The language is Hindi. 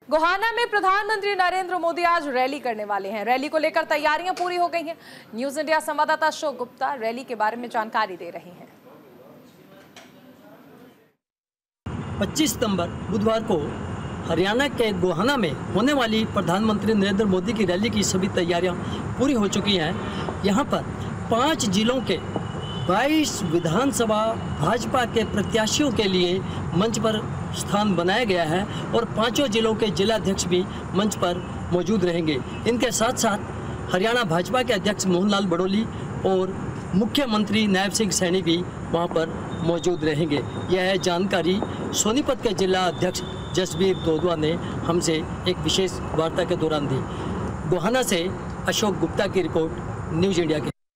गोहाना में प्रधानमंत्री नरेंद्र मोदी आज रैली करने वाले हैं। रैली को लेकर तैयारियां पूरी हो गई हैं। न्यूज इंडिया संवाददाता अशोक गुप्ता रैली के बारे में जानकारी दे रहे हैं। 25 सितंबर बुधवार को हरियाणा के गोहाना में होने वाली प्रधानमंत्री नरेंद्र मोदी की रैली की सभी तैयारियां पूरी हो चुकी हैं। यहां पर 5 जिलों के 22 विधानसभा भाजपा के प्रत्याशियों के लिए मंच पर स्थान बनाया गया है और 5 जिलों के जिलाध्यक्ष भी मंच पर मौजूद रहेंगे। इनके साथ साथ हरियाणा भाजपा के अध्यक्ष मोहन लाल बड़ोली और मुख्यमंत्री नायब सिंह सैनी भी वहां पर मौजूद रहेंगे। यह जानकारी सोनीपत के जिला अध्यक्ष जसबीर दोदवा ने हमसे एक विशेष वार्ता के दौरान दी। गोहाना से अशोक गुप्ता की रिपोर्ट, न्यूज इंडिया की।